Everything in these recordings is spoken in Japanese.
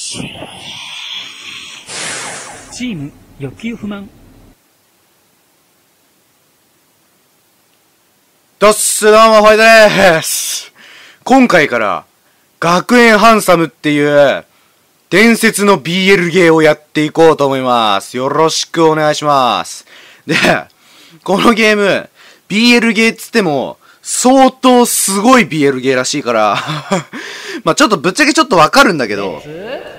チーム欲求不満。 どうも、ホイです。今回から、学園ハンサムっていう、伝説の BL ゲーをやっていこうと思います。よろしくお願いします。で、このゲーム、BL ゲーっつっても、相当すごい BL ゲーらしいから、まあちょっとぶっちゃけちょっとわかるんだけど、も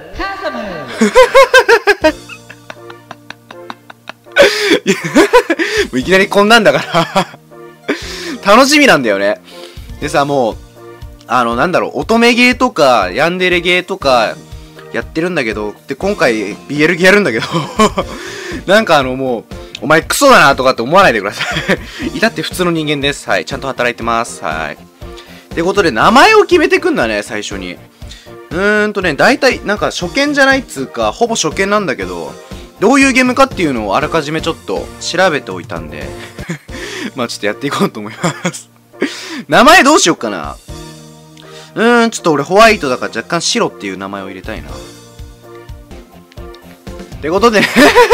ういきなりこんなんだから楽しみなんだよね。でさ、もう、なんだろう、乙女ゲーとか、ヤンデレゲーとか、やってるんだけど、で、今回、BL ゲーやるんだけど、なんかもう、お前クソだなとかって思わないでください。至って普通の人間です。はい。ちゃんと働いてます。はい。ってことで、名前を決めてくんだね、最初に。大体、なんか初見じゃないっつうか、ほぼ初見なんだけど、どういうゲームかっていうのをあらかじめちょっと調べておいたんで、まあちょっとやっていこうと思います。名前どうしよっかな。ちょっと俺ホワイトだから若干白っていう名前を入れたいな。ってことで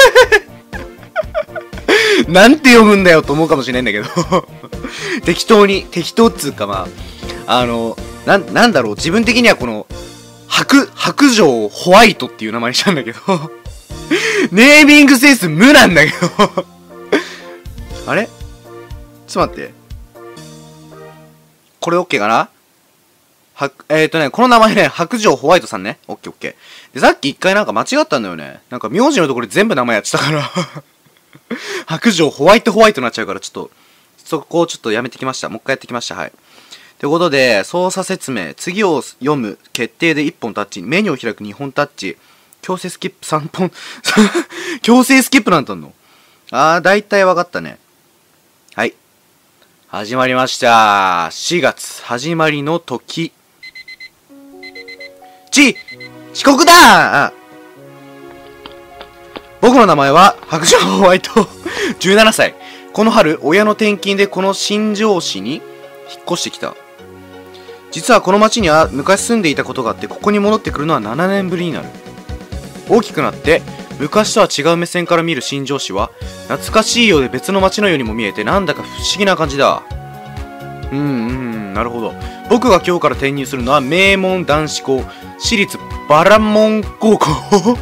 なんて読むんだよと思うかもしれないんだけど適当っつうかまあ、なんだろう、自分的にはこの、白状ホワイトっていう名前にしたんだけどネーミングセンス無なんだけどあれちょっと待って。これ OK かな。この名前ね、白状ホワイトさんね。オッケー。で、さっき一回なんか間違ったんだよね。なんか名字のところで全部名前やってたから白状ホワイトになっちゃうから、ちょっと、そこをちょっとやめてきました。もう一回やってきました。はい。ということで、操作説明。次を読む。決定で1本タッチ。メニューを開く2本タッチ。強制スキップ3本強制スキップなんてあんの？だいたいわかったね。はい。始まりました。4月、始まりの時。遅刻だ。僕の名前は白状ホワイト17歳。この春、親の転勤でこの新庄市に引っ越してきた。実はこの町には昔住んでいたことがあって、ここに戻ってくるのは7年ぶりになる。大きくなって昔とは違う目線から見る新庄市は懐かしいようで別の町のようにも見えて、なんだか不思議な感じだ。なるほど。僕が今日から転入するのは名門男子校、私立バラモン高校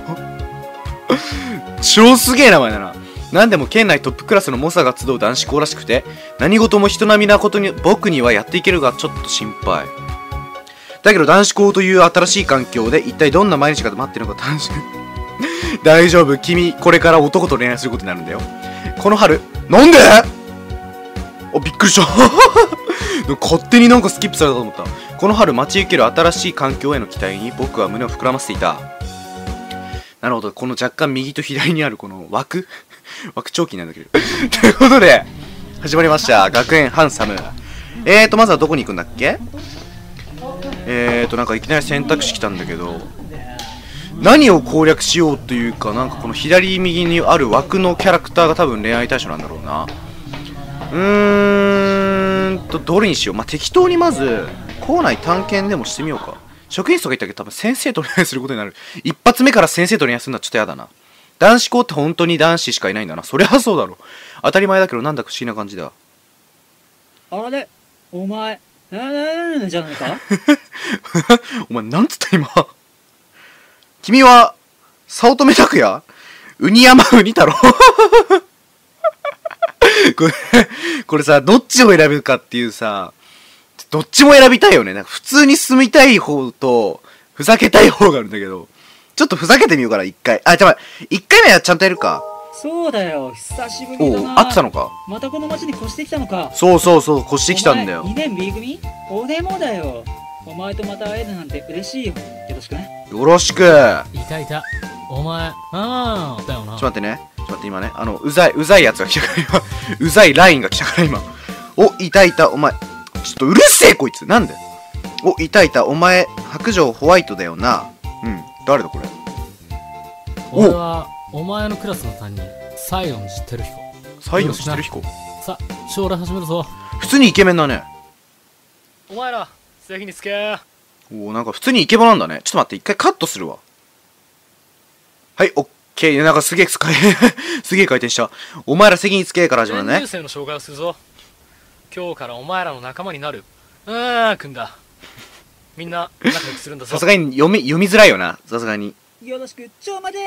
超すげえ名前だな。なんでも県内トップクラスの猛者が集う男子校らしくて、何事も人並みなことに僕にはやっていけるがちょっと心配だけど、男子校という新しい環境で一体どんな毎日が待ってるのか楽しみ大丈夫、君これから男と恋愛することになるんだよ。この春、なんでびっくりした勝手になんかスキップされたと思った。この春待ち受ける新しい環境への期待に僕は胸を膨らませていた。なるほど、この若干右と左にあるこの枠長期なんだけどということで始まりました学園ハンサム。まずはどこに行くんだっけ。なんかいきなり選択肢来たんだけど、何を攻略しようというか、なんかこの左右にある枠のキャラクターが多分恋愛対象なんだろうな。どれにしよう。まあ、適当にまず校内探検でもしてみようか。職員室とか言ったけど多分先生と恋愛することになる。一発目から先生と恋愛するのはちょっとやだな。男子校って本当に男子しかいないんだな。そりゃそうだろ。当たり前だけどなんだか不思議な感じだ。 あれお前、じゃないかお前なんつった今君は、早乙女拓也ウニ山ウニ太郎これさ、どっちを選ぶかっていうさ、どっちも選びたいよね。なんか普通に住みたい方と、ふざけたい方があるんだけど、ちょっとふざけてみようかな、一回。一回目はちゃんとやるか。 そうだよ、久しぶりだな。 会ってたのか。 またこの町に越してきたのか。 そう、越してきたんだよ。 2年 B 組？俺もだよ。お前とまた会えるなんて嬉しいよ。よろしくね。 よろしく。 いた。お前、だよな。 ちょっと待ってね。今ね。うざいやつが来たから今。うざいラインが来たから今。いた。お前。ちょっとうるせえこいつ。なんで。いた。お前、白状ホワイトだよな。誰だこれ。 俺は、お前のクラスの担任、西園寺輝彦。 西園寺輝彦。 さ、将来始めるぞ。 普通にイケメンだね。 お前ら、席につけ。 なんか普通にイケボなんだね。ちょっと待って、一回カットするわ。 はい、オッケー。なんかすげえすげえ回転した。お前ら席につけから始まるね練習。生の紹介をするぞ。今日からお前らの仲間になるくんだ。みんな仲良くするんだぞ。 さすがに読みづらいよな。さすがに。 よろしくちょまで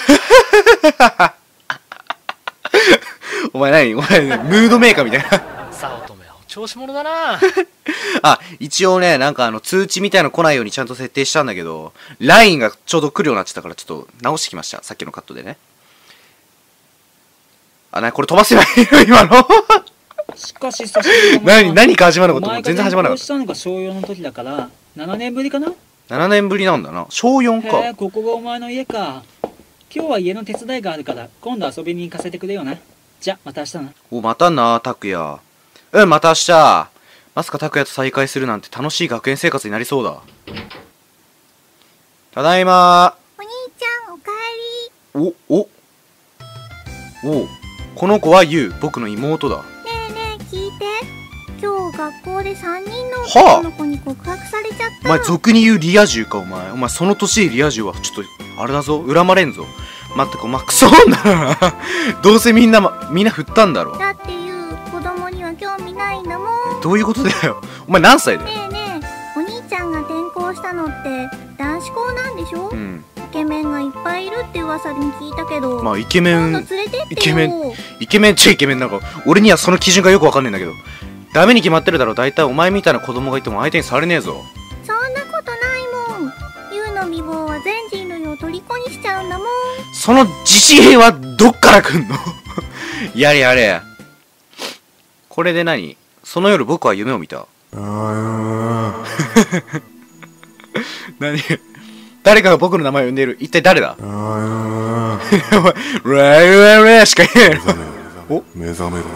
お前何ムードメーカーみたいな。 さあ乙女はお調子者だな。 あ、一応ね、なんか通知みたいなの来ないようにちゃんと設定したんだけど、LINE がちょうど来るようになってたからちょっと直してきました。さっきのカットでね。あ、これ飛ばせばいいの今の。 しかし久しぶりだな。 何か始まるのかと思お前がう。全然始まらなかっしたのが小4の時だから7年ぶりかな。 た。7年ぶりなんだな。小4 へか。 え、ここがお前の家か。今日は家の手伝いがあるから今度遊びに行かせてくれよな。じゃまた明日な。 お、またな、拓也。うん、また明日。まさか拓也と再会するなんて楽しい学園生活になりそうだ。ただいまお兄ちゃん、おかえー。お、この子はユウ、僕の妹だ。 り。ねえねえ、聞いて。今日学校で3人のはあ男の子に告白されちゃった。 お前俗に言うリア充か。お前その年でリア充はちょっとあれだぞ、恨まれんぞ。まったくお前クソ女だな。どうせみんな振ったんだろ。 だっていう子供には興味ないんだもん。 どういうことだよ。お前何歳だよ。 ねえねえ、お兄ちゃんが転校したのって男子校なんでしょ。 うん。 イケメンがいっぱいいるって噂に聞いたけど。 まあイケメ今度ン、 連れてってよ。 イケメンイケメンなんか俺にはその基準がよくわかんないんだけど。ダメに決まってるだろ。大体お前みたいな子供がいても相手にされねえぞ。 そんなことないもん。ユウの美貌は全人類を虜にしちゃうんだもん。 その自信はどっから来んの。やれやれ。これで何？その夜僕は夢を見た。何？誰かが僕の名前を呼んでいる。一体誰だ？お前ラしか言えない。お？ 目覚めろ。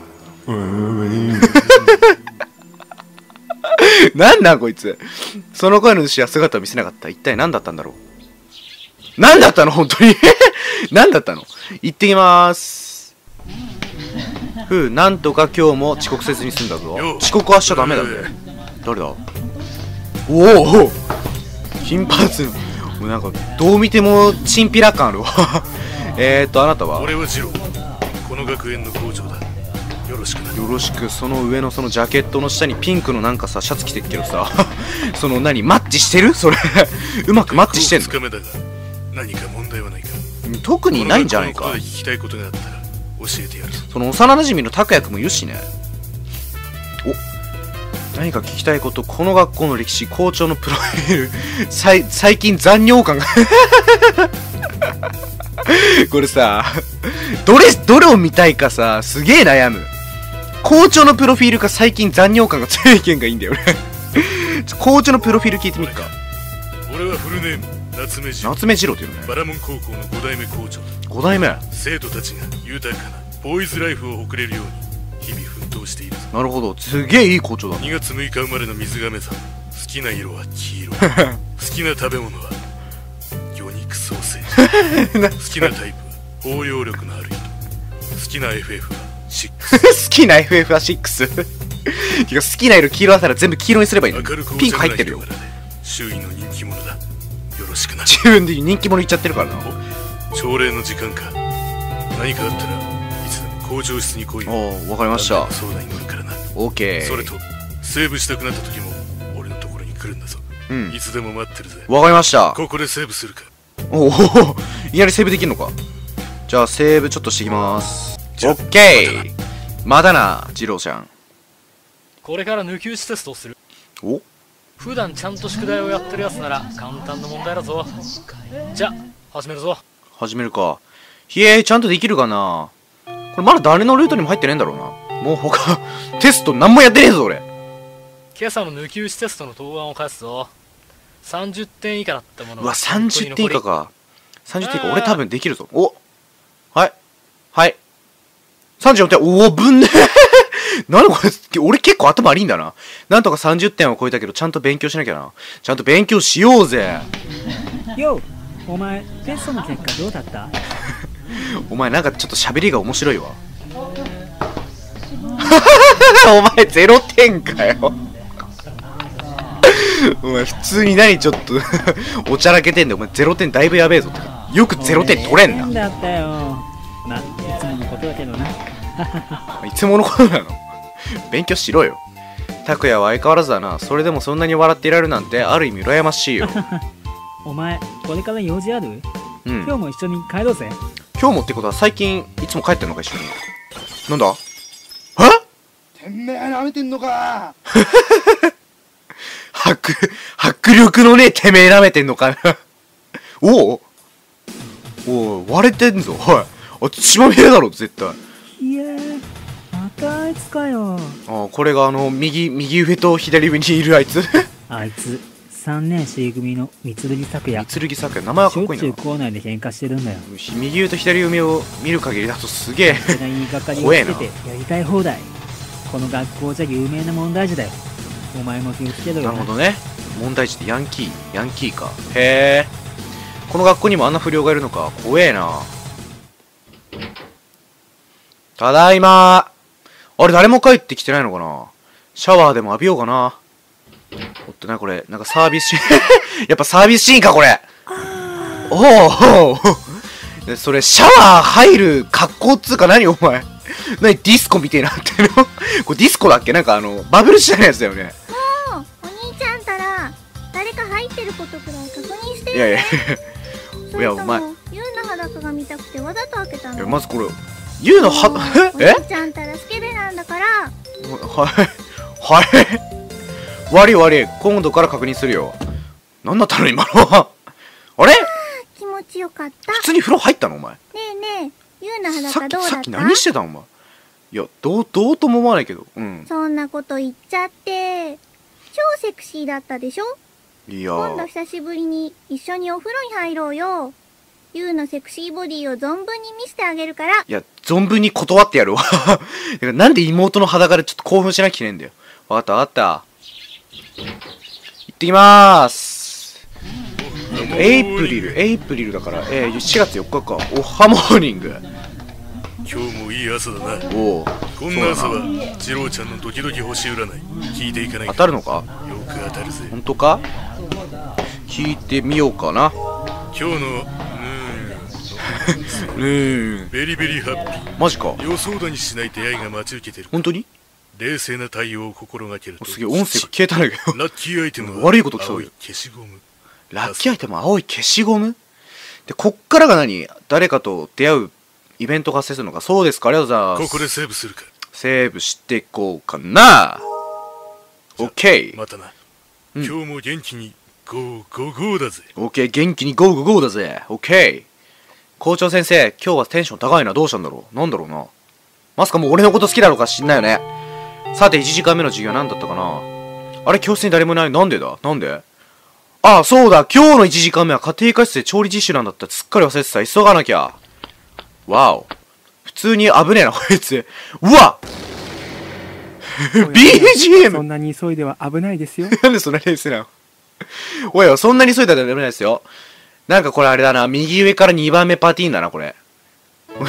なんなんこいつ。その声の主は姿を見せなかった。一体何だったんだろう。何だったの本当に。何だったの。行ってきまーす。なんとか今日も遅刻せずに済んだぞ。遅刻はしちゃダメだぜ。誰だ。おお金髪の。もうなんかどう見てもチンピラ感あるわ。あなたは。 俺はジロー。この学園の校長だ。よろしくな。 よろしく。その上のそのジャケットの下にピンクのなんかさシャツ着てるけどさ。その何マッチしてるそれ。うまくマッチしてんの。 2日目だが何か問題はないか。 特にないんじゃないか。 この学校のことで聞きたいことがあったら教えてやる。 その幼馴染の拓也君もいるしね。お、何か聞きたいこと。この学校の歴史、校長のプロフィール。最近残尿感が。これさ、どれを見たいかさ、すげえ悩む。校長のプロフィールか最近残尿感が強い意見がいいんだよね。校長のプロフィール聞いてみっか。 俺はフルネーム夏目次郎。 夏目次郎っていうのね。 バラモン高校の5代目校長。 5代目。 生徒たちが豊かなボーイズライフを送れるように日々奮闘しているぞ。 なるほど。すげえいい校長だね。 2月6日生まれの水亀さん。好きな色は黄色。好きな食べ物は魚肉ソーセージ。好きなタイプは包容力のある人。好きな FF は6。 好きな FF は6。てか好きな色黄色だったら全部黄色にすればいいの。 明るくピンク入ってるよ。 周囲の人気者だ。よろしくな。 自分で人気者言っちゃってるからな。 朝礼の時間か。何かあったらいつでも校長室に来いよ。 おお、わかりました。 相談に乗るからな。 オーケー。 それとセーブしたくなった時も俺のところに来るんだぞ。 うん。 いつでも待ってるぜ。 わかりました。 ここでセーブするか。 おお、いきなりセーブできるのか。じゃあセーブちょっとしてきます。オッケー。まだな、次郎ちゃん。 これから抜き打ちテストをする。 お、 普段ちゃんと宿題をやってるやつなら簡単な問題だぞ。じゃ始めるぞ。 始めるか。ひえー、ちゃんとできるかな。これまだ誰のルートにも入ってねえんだろうな。もう他テスト何もやってねえぞ俺。 今朝の抜き打ちテストの答案を返すぞ。30点以下だったものうわ、30点以下か。30点以下。俺多分できるぞ。お、はいはい34点。おお、ぶんね何これ。俺結構頭悪いんだな。なんとか30点を超えたけどちゃんと勉強しなきゃな。ちゃんと勉強しようぜ。 よう、お前テストの結果どうだった？ お前なんかちょっと喋りが面白いわ。お前0点かよ。お前普通に何ちょっとおちゃらけてんだよ。お前0点だいぶやべえぞって。 よく0点取れんな。 だったよ。まあ、いつものことだけどな。 いつものことなの。勉強しろよ。拓也は相変わらずだな。それでもそんなに笑っていられるなんてある意味羨ましいよ。 お前、これから用事ある？ うん。 今日も一緒に帰ろうぜ。 今日もってことは最近いつも帰ってんのか一緒に。なんだ？ てめえ舐めてんのか。 迫力のねえてめえ舐めてんのかな。おう割れてんぞ。はい。血まみれだろ絶対。 いやー、またあいつかよ。 ああ、これが右上と左上にいるあいつ。 あいつ3年 C 組の三剣咲夜。 三剣咲夜、名前はかっこいいな。 しょっちゅう校内で喧嘩してるんだよ。 右上と左上を見る限りだとすげえ言いがかりをつけてやりたい放題。この学校じゃ有名な問題児だよ。お前も気をつけろよな。 なるほどね。問題児ってヤンキーか。へえ。この学校にもあんな不良がいるのか。怖えな。ただいま。あれ誰も帰ってきてないのかな。シャワーでも浴びようかな。おっとな、これなんかサービスシーン。やっぱサービスシーンかこれ。おお。それシャワー入る格好っつうか何お前。何ディスコみてえなっての。これディスコだっけ。なんかバブル時代のやつだよね。 もうお兄ちゃんたら誰か入ってることくらい確認してよね。 いやいやそれともユウの裸が見たくてわざと開けたの？ まずこれユウのはお兄ちゃんたらスケベなんだから。 悪い今度から確認するよ。なんだったの今のは。あれ気持ちよかった。 普通に風呂入ったのお前。 ねえねえ、ユウの裸どうだった？ さっき何してたのお前。いやどうとも思わないけど。うん。 そんなこと言っちゃって超セクシーだったでしょ。 いや今度久しぶりに一緒にお風呂に入ろうよ。ユウのセクシーボディを存分に見せてあげるから。 いや存分に断ってやるわ。だからなんで妹の裸でちょっと興奮しなきゃいけないんだよ。わかった行ってきまーす。エイプリルだから4月4日か。おはモーニング。 今日もいい朝だな。 おお、 こんな朝は次郎ちゃんのドキドキ星占い聞いていかないか。 当たるのか。 よく当たるぜ。 本当か。聞いてみようかな。 今日のベリベリハッピー。 マジか。 予想だにしない出会いが待ち受けてる。 本当に。 冷静な対応を心がけると。 すげえ音声が消えたんだけど。 ラッキーアイテムは悪いこと来そうよ。 消しゴム。 ラッキーアイテム青い消しゴムで、こっからが何、誰かと出会うイベントが発生するのか。そうですか、ありがとうございます。 ここでセーブするか。 セーブしていこうかな。オッケー。 またな、今日も元気にゴーゴーゴーだぜ。 オッケー、元気にゴーゴーゴーだぜ。オッケー。校長先生、今日はテンション高いな。どうしたんだろう。なんだろうな。まさかもう俺のこと好きだろうか知んないよね。さて1時間目の授業は何だったかな。あれ、教室に誰もいない。なんでだ。なんで。ああ、そうだ。今日の1時間目は家庭科室で調理実習なんだった。すっかり忘れてた。急がなきゃ。わお。普通に危ねえな、こいつ。うわBGM! そんなに急いでは危ないですよ。 なんでそんな冷静なの。おいよ、そんなに急いだらダメですよ。なんかこれあれだな。右上から2番目パティーンだな、これ。ほら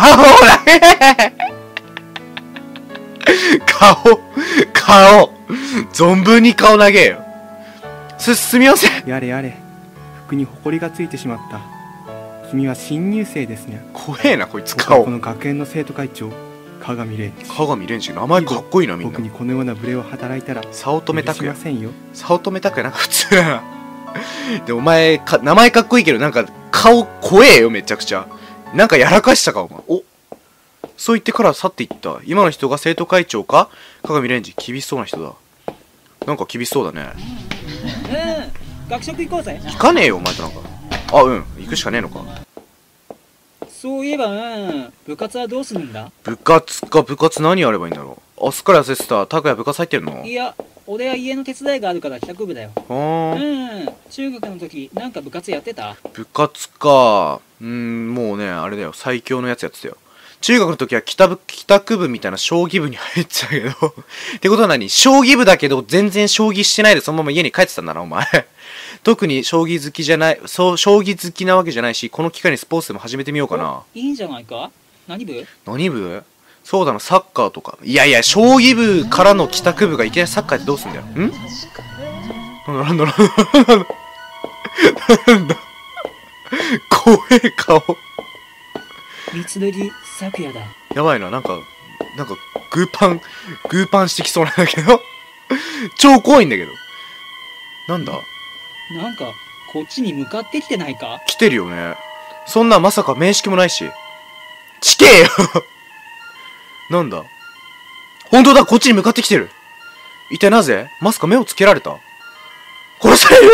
顔存分に顔投げよ。すみません。 やれやれ、服にホコリがついてしまった。君は新入生ですね。 怖えなこいつ顔。 この学園の生徒会長鏡蓮。 鏡蓮名前かっこいいな。みんな僕にこのような無礼を働いたら早乙女拓也。 許しませんよ。 早乙女拓也なんか普通だな。でお前名前かっこいいけどなんか顔怖えよめちゃくちゃ。なんかやらかしたかお前。お、そう言ってから去っていった。今の人が生徒会長か。鏡蓮厳しそうな人だ。なんか厳しそうだね。 学食行こうぜ。 行かねえよお前となんか。あ、うん、行くしかねえのか。 そういえば部活はどうするんだ。 部活何やればいいんだろう。あ、すっかり忘れてた。拓也部活入ってるの。 いや、俺は家の手伝いがあるから帰宅部だよ。中学の時なんか部活やってた。 部活か。もうねあれだよ、最強のやつやってたよ。中学の時は帰宅部みたいな将棋部に入ってたけどってことは何、将棋部だけど全然将棋してないでそのまま家に帰ってたんだなお前特に将棋好きじゃない、将棋好きなわけじゃないし、この機会にスポーツでも始めてみようかな。 いいんじゃないか。何部？ そうだな、サッカーとか。いやいや、将棋部からの帰宅部がいきなりサッカーってどうすんだよ。なんだ怖え顔。 三剣咲夜だ。 やばいな、なんか、グーパンしてきそうなんだけど。超怖いんだけど。なんだなんかこっちに向かってきてないか？ 来てるよね。そんなまさか面識もないし。ちけえよなんだ本当だ、こっちに向かってきてる。一体なぜ？まさか目をつけられた？殺される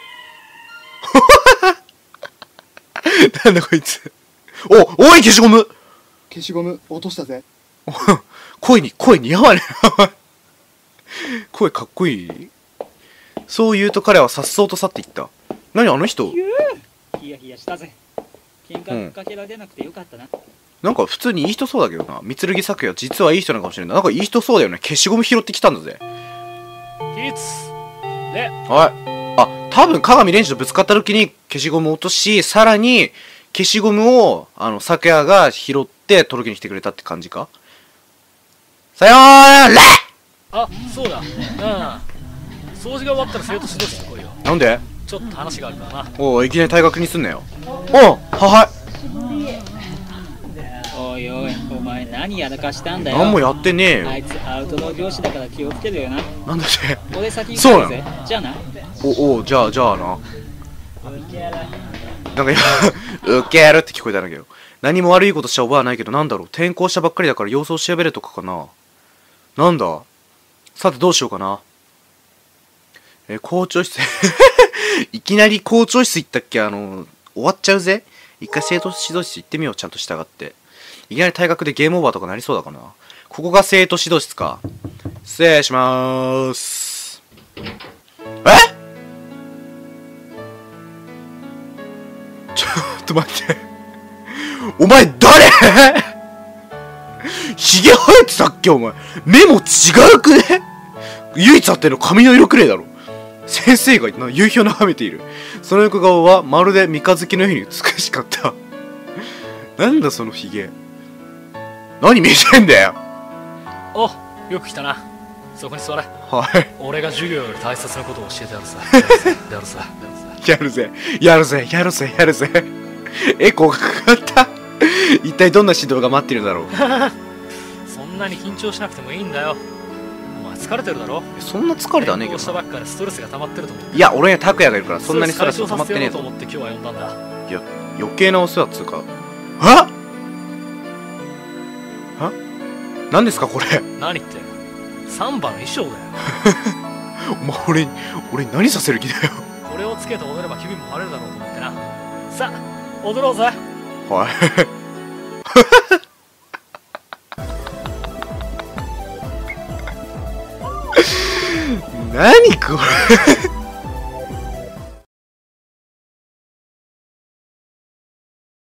なんだこいつ。おい消しゴム消しゴム落としたぜ。 声にやばいね。声かっこいい。そう言うと彼は颯爽と去っていった。何あの人。 ヒヤヒヤしたぜ。喧嘩かけられなくてよかったな。 なんか普通にいい人そうだけどな。三剣咲夜実はいい人なのかもしれない。なんかいい人そうだよね。消しゴム拾ってきたんだぜ。 起立で、 はい。多分鏡蓮司とぶつかった時に消しゴムを落とし、さらに消しゴムを咲夜が拾って届けに来てくれたって感じか。さようなら。 あ、そうだ。掃除が終わったら生徒指導室に来いよ。 なんで？ ちょっと話があるからな。 いきなり退学にすんなよ。はい。 おいおい、お前何やらかしたんだよ。 何もやってねえよ。 あいつアウトドア業種だから気をつけるよな。 なんだって俺先にそうなの帰るぜ。じゃあな。 じゃあな。なんかウケるって聞こえたんだけど。何も悪いことした覚えはないけど、なんだろう。転校したばっかりだから様子を調べるとかかな。なんださてどうしようかな。校長室いきなり校長室行ったっけ？終わっちゃうぜ。一回生徒指導室行ってみよう。ちゃんと従って。いきなり退学でゲームオーバーとかなりそうだかな。ここが生徒指導室か。失礼しまーす。ちょっと待って。お前誰ヒゲ生えてたっけお前。目も違うくね？唯一あっての髪の色くれえだろ。先生が夕日を眺めている。その横顔はまるで三日月のように美しかった。なんだそのヒゲ。何見てんだよ。 お、よく来たな。そこに座れ。 はい。 俺が授業より大切なことを教えてやるさ。 やるぜ。エコーがかかった。一体どんな指導が待ってるんだろう。 そんなに緊張しなくてもいいんだよ。お前疲れてるだろ。 そんな疲れてはねえけどな。 転校したばっかでストレスが溜まってると思って。 いや、俺には拓也がいるからそんなにストレス溜まってねえとぞ。 思って今日は呼んだんだ。 いや、余計なお世話っつうか。何ですかこれ。 何ってサンバの衣装だよ。 お前俺に何させる気だよ。 これをつけて踊れば気分も晴れるだろうと思ってな。さあ踊ろうぜ。 はい何これ